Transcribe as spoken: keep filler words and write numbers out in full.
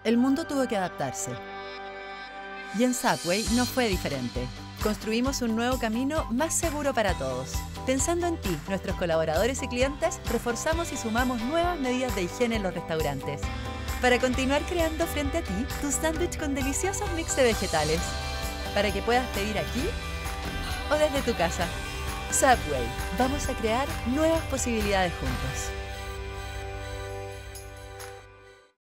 El mundo tuvo que adaptarse. Y en Subway no fue diferente. Construimos un nuevo camino más seguro para todos. Pensando en ti, nuestros colaboradores y clientes, reforzamos y sumamos nuevas medidas de higiene en los restaurantes para continuar creando frente a ti tu sándwich con deliciosos mix de vegetales, para que puedas pedir aquí o desde tu casa. Subway, vamos a crear nuevas posibilidades juntos.